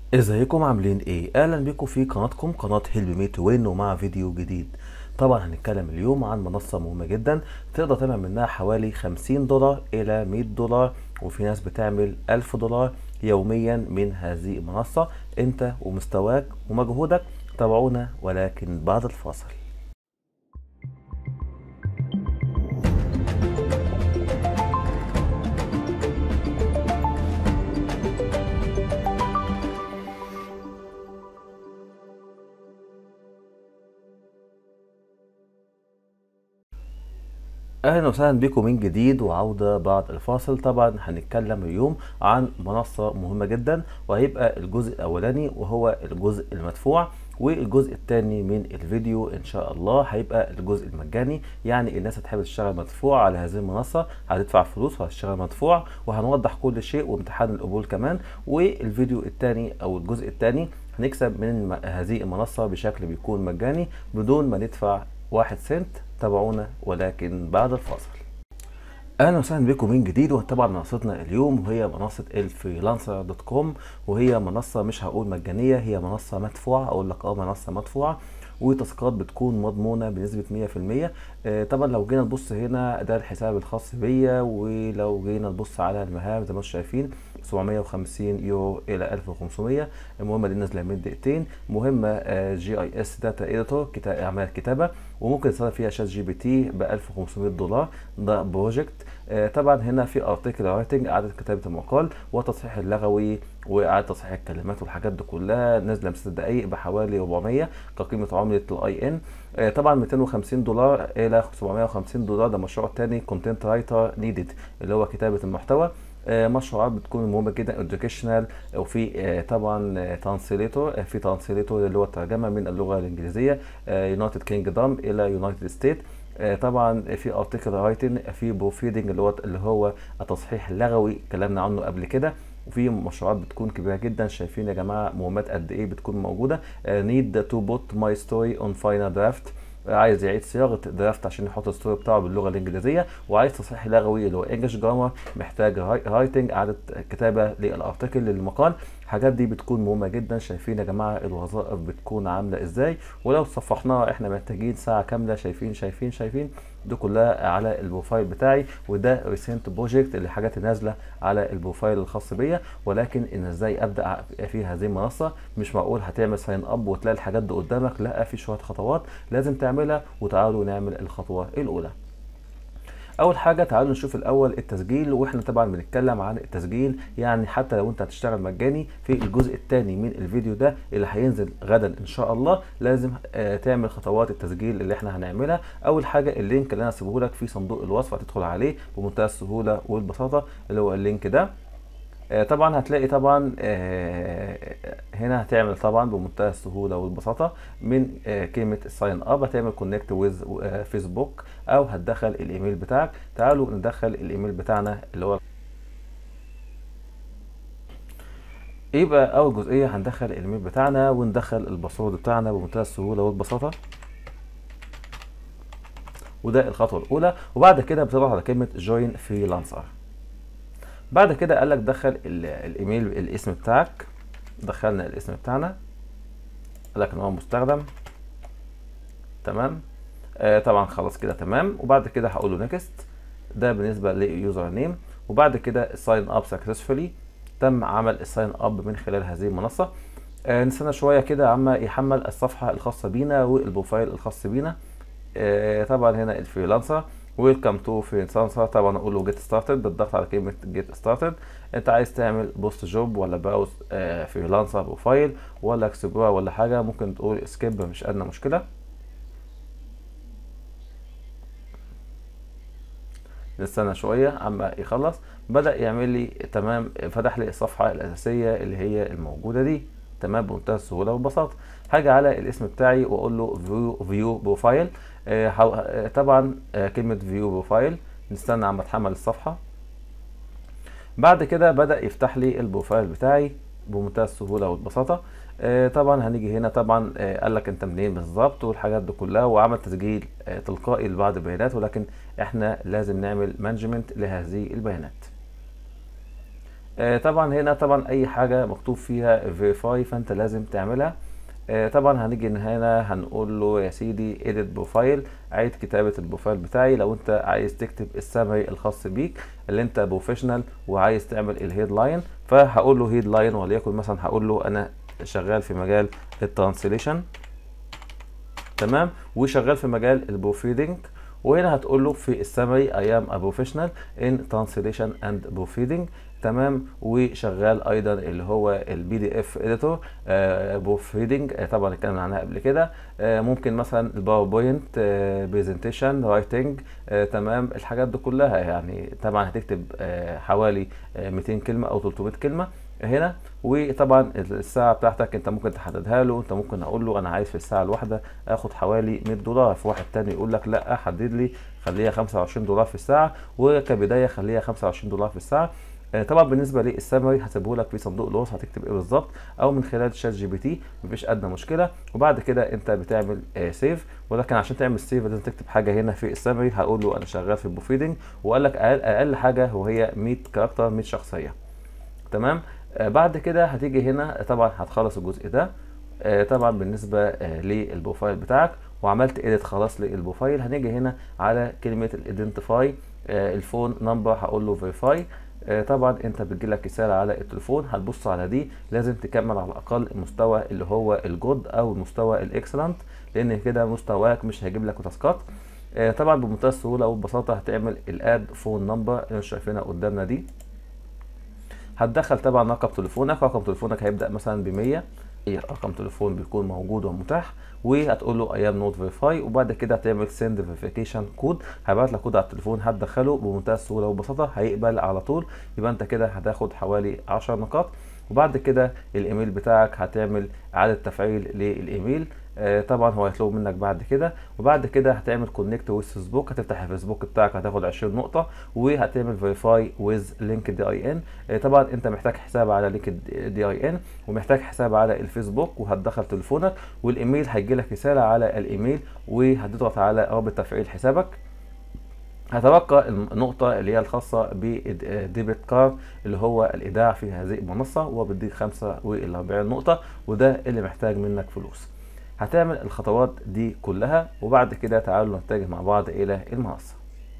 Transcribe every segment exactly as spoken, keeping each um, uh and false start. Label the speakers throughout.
Speaker 1: ازيكم عاملين ايه؟ اهلا بيكم في قناتكم قناة هيلب مي تو وين ومع فيديو جديد. طبعا هنتكلم اليوم عن منصة مهمة جدا تقدر تعمل منها حوالي خمسين دولار الى مية دولار، وفي ناس بتعمل الف دولار يوميا من هذه المنصة. انت ومستواك ومجهودك. تابعونا ولكن بعد الفاصل. اهلا وسهلا بكم من جديد وعودة بعد الفاصل. طبعا هنتكلم اليوم عن منصة مهمة جدا، وهيبقى الجزء الاولاني وهو الجزء المدفوع، والجزء الثاني من الفيديو ان شاء الله هيبقى الجزء المجاني. يعني الناس هتحب تشتغل مدفوع على هذه المنصة هتدفع فلوس وهتشتغل مدفوع، وهنوضح كل شيء وامتحان القبول كمان. والفيديو الثاني او الجزء الثاني هنكسب من هذه المنصة بشكل بيكون مجاني بدون ما ندفع واحد سنت. تابعونا ولكن بعد الفاصل. اهلا وسهلا بكم من جديد. وطبعا منصتنا اليوم وهي منصه الفريلانسر دوت كوم، وهي منصه مش هقول مجانيه، هي منصه مدفوعه. اقول لك اه منصه مدفوعه، وتاسكات بتكون مضمونه بنسبه مية في المية. آه طبعا لو جينا نبص هنا ده الحساب الخاص بيا، ولو جينا نبص على المهام زي ما انتم شايفين سبعمية وخمسين يورو الى الف وخمسمية. المهمه دي نازله من دقيقتين. مهمه آه جي اي اس داتا اديتور، اعمال كتابه، وممكن تستخدم فيها شات جي بي تي ب الف وخمسمية دولار. ده بروجكت. آه طبعا هنا في ارتكل رايتنج، اعاده كتابه المقال، وتصحيح اللغوي، واعاده تصحيح الكلمات، والحاجات دي كلها نازله بست دقائق بحوالي اربعمية كقيمه عمله الاي ان. آه طبعا ميتين وخمسين دولار الى سبعمية وخمسين دولار. ده مشروع تاني كونتنت رايتر نيدد، اللي هو كتابه المحتوى. آه مشروعات بتكون مهمه جدا educational. وفي آه طبعا ترانسليتور، في ترانسليتور اللي هو الترجمه من اللغه الانجليزيه يونايتد كينجدوم الى يونايتد ستيت. طبعا في ارتكل رايتنج، في بروفيدنج اللي هو اللي هو التصحيح اللغوي اتكلمنا عنه قبل كده. وفي مشروعات بتكون كبيره جدا. شايفين يا جماعه مهمات قد ايه بتكون موجوده. نيد تو بوت ماي ستوري اون فاينل درافت، عايز يعيد صياغه درافت عشان يحط الستوري بتاعه باللغه الانجليزيه، وعايز تصحيح لغوي اللي هو انجلش جرامر، محتاج رايتنج اعاده كتابه للارتكل للمقال. الحاجات دي بتكون مهمه جدا. شايفين يا جماعه الوظائف بتكون عامله ازاي، ولو صفحناها احنا محتاجين ساعه كامله. شايفين شايفين شايفين دي كلها على البروفايل بتاعي. وده ريسنت بروجكت اللي حاجات نازله على البروفايل الخاص بيا. ولكن ان ازاي ابدا في هذه المنصه؟ مش معقول هتعمل ساين اب وتلاقي الحاجات دي قدامك، لا، في شويه خطوات لازم تعملها، وتعالوا نعمل الخطوه الاولى. اول حاجه تعالوا نشوف الاول التسجيل. واحنا طبعا بنتكلم عن التسجيل، يعني حتى لو انت هتشتغل مجاني في الجزء الثاني من الفيديو ده اللي هينزل غدا ان شاء الله، لازم آه تعمل خطوات التسجيل اللي احنا هنعملها. اول حاجه اللينك اللي انا هسيبه لك في صندوق الوصف، هتدخل عليه بمنتهى السهوله والبساطه، اللي هو اللينك ده. آه طبعا هتلاقي طبعا آه هنا هتعمل طبعا بمنتهى السهوله والبساطه من آه كلمه ساين اب، هتعمل كونكت ويز فيسبوك، او هتدخل الايميل بتاعك. تعالوا ندخل الايميل بتاعنا اللي هو يبقى اول جزئيه هندخل الايميل بتاعنا وندخل الباسورد بتاعنا بمنتهى السهوله والبساطه. وده الخطوه الاولى. وبعد كده بتضغط على كلمه جوين فريلانسر. بعد كده قال لك دخل الايميل الاسم بتاعك. دخلنا الاسم بتاعنا، قال لك ان هو مستخدم. تمام. آه طبعا خلاص كده تمام. وبعد كده هقول له نيكست. ده بالنسبه لليوزر نيم. وبعد كده الساين اب سكسسفولي، تم عمل الساين اب من خلال هذه المنصه. آه نستنى شويه كده عما يحمل الصفحه الخاصه بينا والبروفايل الخاص بينا. آه طبعا هنا الفريلانسر، ويلكم تو فريلانسر. طبعا اقول له جيت ستارتد بالضغط على كلمه جيت ستارتد. انت عايز تعمل بوست جوب ولا براوز آه فريلانسر بروفايل ولا اكسبلور ولا حاجه، ممكن تقول اسكيب، مش ادنى مشكله. نستنى شويه عما يخلص. بدا يعمل لي تمام، فتح لي الصفحه الاساسيه اللي هي الموجوده دي. تمام بمنتهى السهوله والبساطه. هاجي على الاسم بتاعي واقول له فيو فيو بروفايل. آه طبعا آه كلمه فيو بروفايل. نستنى عما تحمل الصفحه. بعد كده بدا يفتح لي البروفايل بتاعي بمنتهى السهوله والبساطه. آه طبعا هنيجي هنا طبعا آه قال لك انت منين بالظبط والحاجات دي كلها، وعمل تسجيل آه تلقائي لبعض البيانات، ولكن احنا لازم نعمل مانجمنت لهذه البيانات. آه طبعا هنا طبعا اي حاجه مكتوب فيها فيريفاي فانت لازم تعملها. آه طبعا هنيجي هنا هنقول له يا سيدي edit بروفايل، عيد كتابه البروفايل بتاعي. لو انت عايز تكتب السمري الخاص بيك اللي انت بروفيشنال وعايز تعمل الهيد لاين، فهقول له هيد لاين، وليكن مثلا هقول له انا شغال في مجال الترانسليشن، تمام، وشغال في مجال البروفيدنج. وهنا هتقول له في السمري I am a professional in translation and proofreading، تمام، وشغال ايضا اللي هو البي دي اف اديتور بروفريدنج، طبعا اتكلمنا عنها قبل كده. آه ممكن مثلا الباوربوينت برزنتيشن رايتنج، تمام، الحاجات دي كلها يعني طبعا هتكتب آه حوالي آه مئتين كلمه او ثلاثمئة كلمه هنا. وطبعا الساعه بتاعتك انت ممكن تحددها له، انت ممكن اقول له انا عايز في الساعه الواحده اخد حوالي مئة دولار، في واحد تاني يقول لك لا حدد لي خليها خمسة وعشرين دولار في الساعه، وكبدايه خليها خمسة وعشرين دولار في الساعه. طبعا بالنسبه للسمري هسيبه لك في صندوق الوصف هتكتب ايه بالظبط، او من خلال شات جي بي تي، مفيش ادنى مشكله. وبعد كده انت بتعمل آه سيف، ولكن عشان تعمل سيف لازم تكتب حاجه هنا في السمري. هقول له انا شغال في البروفيدنج، وقال لك اقل, أقل حاجه وهي مئة كاركتر، مئة شخصيه، تمام. آه بعد كده هتيجي هنا طبعا هتخلص الجزء ده. آه طبعا بالنسبه آه للبروفايل بتاعك وعملت ايديت خلاص للبروفايل، هنيجي هنا على كلمه الايدنتيفاي، آه الفون نمبر هقول له فيريفاي. آه طبعا انت بتجيلك رساله على التليفون، هتبص على دي، لازم تكمل على الاقل المستوى اللي هو الجود او المستوى الاكسلنت، لان كده مستواك مش هيجيب لك تاسكات. آه طبعا بمنتهى السهوله وببساطه هتعمل الاد فون نمبر اللي شايفينها قدامنا دي، هتدخل طبعا رقم تليفونك، رقم تليفونك هيبدا مثلا ب مية، اي رقم تليفون بيكون موجود ومتاح، وهتقول له اي ام نوت فيريفاي، وبعد كده هتعمل سند فيريفيكيشن كود، هيبعت لك كود على التليفون هتدخله بمنتهى السهوله وببساطه هيقبل على طول. يبقى انت كده هتاخد حوالي عشر نقاط. وبعد كده الايميل بتاعك هتعمل اعاده تفعيل للايميل، آه طبعا هو هيطلب منك بعد كده. وبعد كده هتعمل كونكت ويز فيسبوك، هتفتح الفيسبوك بتاعك هتاخد عشرين نقطه، وهتعمل فيريفاي ويز لينك دي اي ان. آه طبعا انت محتاج حساب على لينك دي اي ان، ومحتاج حساب على الفيسبوك، وهتدخل تليفونك، والايميل هيجي لك رساله على الايميل، وهتضغط على رابط تفعيل حسابك. هتبقى النقطة اللي هي الخاصة بديبت كارد اللي هو الإيداع في هذه المنصة، وهو بيديك خمسة وأربعين نقطة، وده اللي محتاج منك فلوس. هتعمل الخطوات دي كلها، وبعد كده تعالوا نتجه مع بعض إلى المنصة.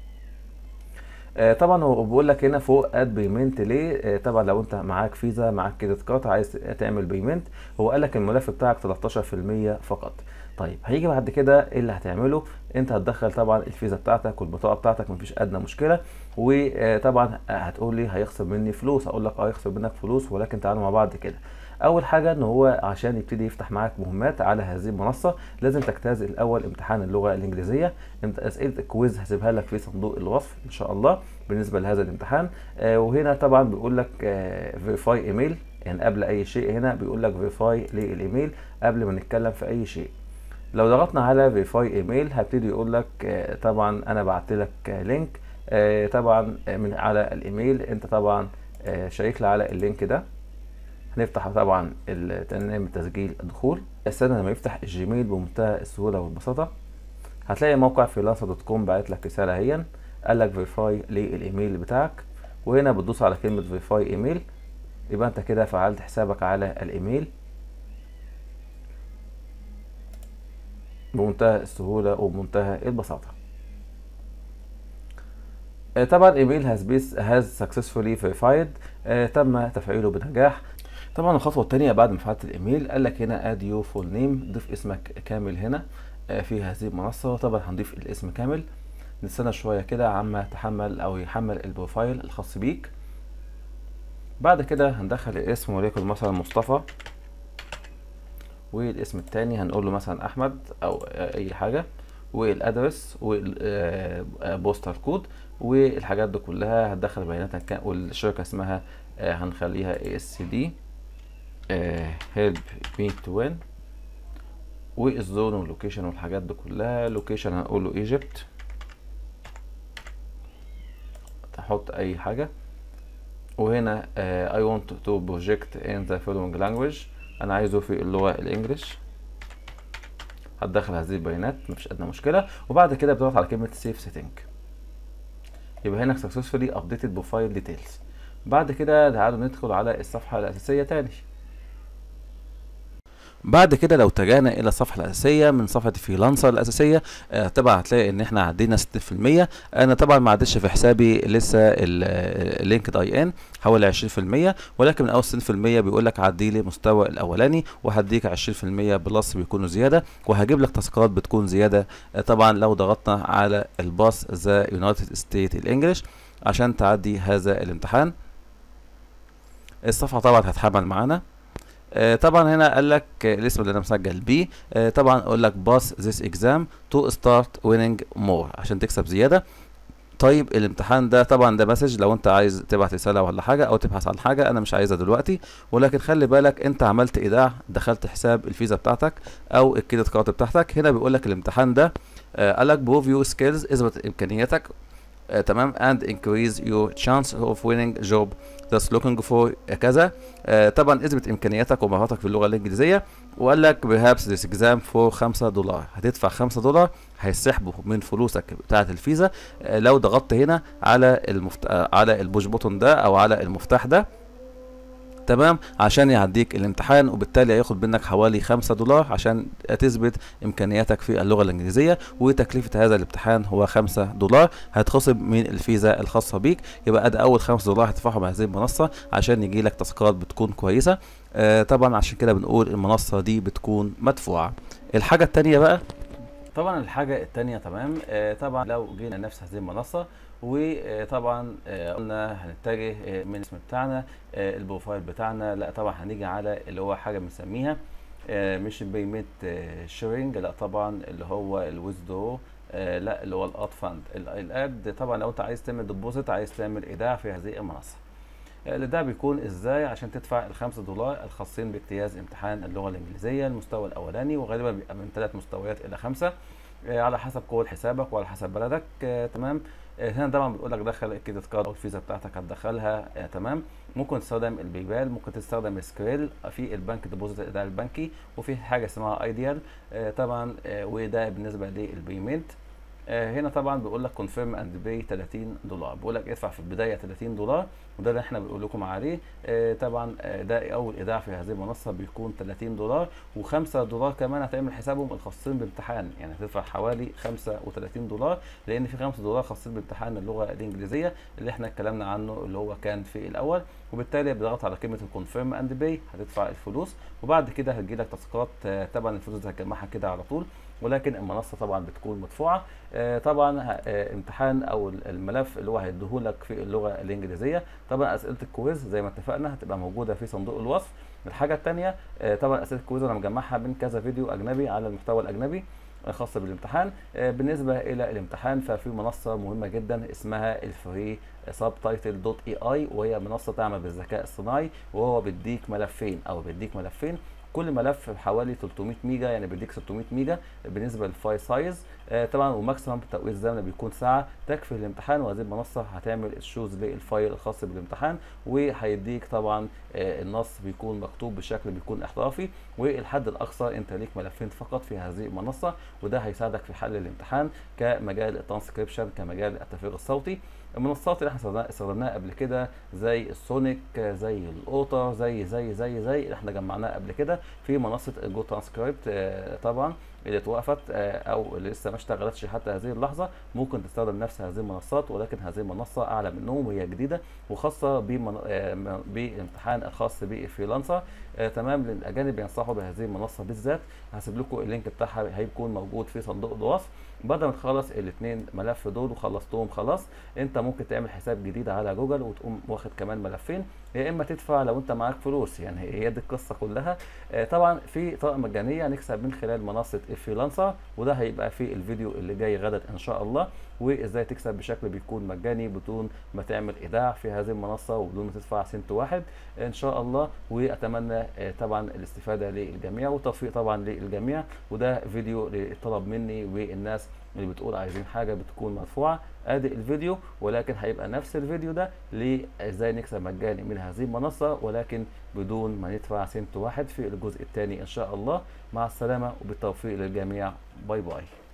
Speaker 1: آه طبعا هو بيقول لك هنا فوق اد بيمنت ليه. آه طبعا لو انت معاك فيزا معاك كريدت كارد عايز تعمل بيمنت، هو قال لك الملف بتاعك تلتاشر في المية فقط. طيب هيجي بعد كده ايه اللي هتعمله، انت هتدخل طبعا الفيزا بتاعتك والبطاقه بتاعتك مفيش ادنى مشكله. وطبعا هتقول لي هيخصم مني فلوس، اقول لك اه هيخصم منك فلوس، ولكن تعالوا مع بعض كده. اول حاجه ان هو عشان يبتدي يفتح معاك مهمات على هذه المنصه لازم تجتاز الاول امتحان اللغه الانجليزيه. انت اسئله الكويز هسيبها لك في صندوق الوصف ان شاء الله بالنسبه لهذا الامتحان. آه وهنا طبعا بيقول لك فيريفاي آه ايميل، يعني قبل اي شيء هنا بيقول لك فيريفاي للايميل قبل ما نتكلم في اي شيء. لو ضغطنا على فيريفاي ايميل هبتدي يقول لك آه طبعا انا بعت لك آه لينك آه طبعا من على الايميل، انت طبعا آه شيك لي على اللينك ده. هنفتح طبعا برنامج تسجيل الدخول. استنى لما يفتح الجيميل بمنتهى السهوله والبساطه، هتلاقي موقع فريلانسر دوت كوم باعت لك رساله اهيا، قال لك فيريفاي للايميل بتاعك، وهنا بتدوس على كلمه فيريفاي ايميل، يبقى انت كده فعلت حسابك على الايميل بمنتهى السهوله وبمنتهى البساطه. طبعا ايميل هاز بيس هاز سكسسفولي فيريفايد، تم تفعيله بنجاح. طبعا الخطوه الثانيه بعد ما فعلت الايميل قال لك هنا اد يو فول نيم، ضيف اسمك كامل هنا في هذه المنصه. طبعا هنضيف الاسم كامل، نستنى شويه كده عما تحمل او يحمل البروفايل الخاص بيك. بعد كده هندخل الاسم وليكن مثلا مصطفى، والاسم الثاني هنقول له مثلا احمد او اي حاجه، والادرس والبوستال كود والحاجات دي كلها هتدخل بياناتك، والشركه اسمها هنخليها اي اس سي دي هيلب مي تو وين، والزون واللوكيشن والحاجات دي كلها. لوكيشن هنقول له ايجيبت، تحط اي حاجه. وهنا اي ونت تو بروجكت ان ذا فولوينج لانجويج، انا عايزه في اللغه الانجليش. هتدخل هذه البيانات مفيش ادنى مشكله، وبعد كده بتضغط على كلمه سيف سيتنج، يبقى هنا سكسسفولي ابديتد بروفايل ديتيلز. بعد كده تعالوا ندخل على الصفحة الأساسية تاني. بعد كده لو اتجهنا الى الصفحه الاساسيه من صفحه فريلانسر الاساسيه، آه طبعا هتلاقي ان احنا عدينا ستين في المية. انا طبعا ما عدتش في حسابي لسه اللينكد اي ان حوالي عشرين في المية، ولكن من اول ستين في المية بيقول لك عدي لي المستوى الاولاني وهديك عشرين في المية بلس بيكونوا زياده، وهجيب لك تاسكات بتكون زياده. آه طبعا لو ضغطنا على الباص ذا يونايتد ستيت الانجليش عشان تعدي هذا الامتحان، الصفحه طبعا هتحمل معانا. آه طبعا هنا قال لك آه الاسم اللي انا مسجل بيه، آه طبعا اقول لك باس ذيس اكزام تو ستارت ويننج مور عشان تكسب زياده. طيب الامتحان ده طبعا ده مسج لو انت عايز تبعت رساله ولا حاجه او تبحث عن حاجه، انا مش عايزها دلوقتي، ولكن خلي بالك انت عملت ايداع، دخلت حساب الفيزا بتاعتك او الكريدت كارد بتاعتك. هنا بيقول لك الامتحان ده آه قال لك بروف يور سكيلز، اثبت امكانياتك آه تمام and increase your chance of winning job that's looking for كذا. آه طبعا اثبت امكانياتك ومهاراتك في اللغه الانجليزيه، وقال لك perhaps this exam for خمسة دولار، هتدفع خمسة دولار هيسحبوا من فلوسك بتاعه الفيزا آه لو ضغطت هنا على المفت... آه على البوش بوتون ده او على المفتاح ده، تمام، عشان يعديك الامتحان، وبالتالي هياخد منك حوالي خمسة دولار عشان تثبت امكانياتك في اللغه الانجليزيه، وتكلفه هذا الامتحان هو خمسة دولار هيتخصم من الفيزا الخاصه بيك. يبقى ده اول خمسة دولار هتدفعهم على هذه المنصه عشان يجي لك تاسكات بتكون كويسه. آه طبعا عشان كده بنقول المنصه دي بتكون مدفوعه. الحاجه الثانيه بقى، طبعا الحاجه الثانيه تمام، آه طبعا لو جينا نفس هذه المنصه وطبعا قلنا هنتجه من الاسم بتاعنا البروفايل بتاعنا، لا طبعا هنيجي على اللي هو حاجه بنسميها مش بيمنت شيرنج، لا طبعا اللي هو الويزدو، لا اللي هو الاد فاند الاد. طبعا لو انت عايز تعمل ديبوزيت، عايز تعمل ايداع في هذه المنصه، الايداع بيكون ازاي؟ عشان تدفع الخمسة دولار الخاصين باجتياز امتحان اللغه الانجليزيه المستوى الاولاني، وغالبا بيبقى من ثلاث مستويات الى خمسه على حسب قوه حسابك وعلى حسب بلدك. تمام. هنا طبعا بيقول لك دخل الكريدت كارد او الفيزا بتاعتك هتدخلها. آه تمام. ممكن تستخدم البيبال، ممكن تستخدم سكريل في البنك ديبوزيت الايداع البنكي، وفي حاجه اسمها ايديال آه طبعا آه وده بالنسبه للبيمنت. آه هنا طبعا بيقول لك كونفيرم اند باي ثلاثين دولار، بيقول لك ادفع في البدايه ثلاثين دولار، وده اللي احنا بنقول لكم عليه. آه طبعا آه ده اول ايداع في هذه المنصه بيكون ثلاثين دولار، وخمسة دولار كمان هتعمل حسابهم الخاصين بامتحان، يعني هتدفع حوالي خمسة وثلاثين دولار، لان في خمسة دولار خاصين بامتحان اللغه الانجليزيه اللي احنا اتكلمنا عنه اللي هو كان في الاول. وبالتالي بضغط على كلمه الكونفيرم اند باي هتدفع الفلوس، وبعد كده هتجي لك تاسكات. آه طبعا الفلوس دي هتجمعها كده على طول، ولكن المنصه طبعا بتكون مدفوعه. آه طبعا آه امتحان او الملف اللي هو هيديهولك في اللغه الانجليزيه، طبعا اسئله الكويز زي ما اتفقنا هتبقى موجوده في صندوق الوصف. الحاجه الثانيه آه طبعا اسئله الكويز انا مجمعها من كذا فيديو اجنبي على المحتوى الاجنبي خاصه بالامتحان. آه بالنسبه الى الامتحان ففي منصه مهمه جدا اسمها الفري سب تايتل دوت اي اي، وهي منصه تعمل بالذكاء الصناعي، وهو بيديك ملفين او بيديك ملفين كل ملف بحوالي ثلاثمية ميجا، يعني بيديك ستمية ميجا بالنسبه للفايل سايز. آه طبعا وماكسيمم توقيت زمن بيكون ساعه تكفي الامتحان، وهذه المنصه هتعمل الشوز للفايل الخاص بالامتحان، وهيديك طبعا آه النص بيكون مكتوب بشكل بيكون احترافي، والحد الاقصى انت ليك ملفين فقط في هذه المنصه، وده هيساعدك في حل الامتحان كمجال الترانسكريبشن كمجال التفريغ الصوتي. المنصات اللي احنا استخدمناها قبل كده زي السونيك، زي الاوتر، زي زي زي زي اللي احنا جمعناها قبل كده في منصه جو ترانسكريبت آه طبعا اللي اتوقفت آه او اللي لسه ما اشتغلتش حتى هذه اللحظه. ممكن تستخدم نفس هذه المنصات، ولكن هذه المنصه اعلى منهم وهي جديده وخاصه بالامتحان الخاص بالفريلانسر. آه تمام. للاجانب ينصحوا بهذه المنصه بالذات، هسيب لكم اللينك بتاعها هيكون موجود في صندوق الوصف. بعد ما تخلص الاثنين ملف دول وخلصتهم خلاص، انت ممكن تعمل حساب جديد على جوجل وتقوم واخد كمان ملفين، يا اما تدفع لو انت معاك فلوس، يعني هي دي القصه كلها. آه طبعا في طريقه مجانيه نكسب من خلال منصه الفريلانسر، وده هيبقى في الفيديو اللي جاي غدا ان شاء الله، وازاي تكسب بشكل بيكون مجاني بدون ما تعمل ايداع في هذه المنصه وبدون ما تدفع سنت واحد ان شاء الله. واتمنى آه طبعا الاستفاده للجميع والتوفيق طبعا للجميع، وده فيديو طلب مني والناس اللي بتقول عايزين حاجه بتكون مدفوعه. ادي الفيديو، ولكن هيبقى نفس الفيديو ده لازاي نكسب مجاني من هذه المنصه ولكن بدون ما ندفع سنت واحد في الجزء الثاني ان شاء الله. مع السلامه وبالتوفيق للجميع. باي باي.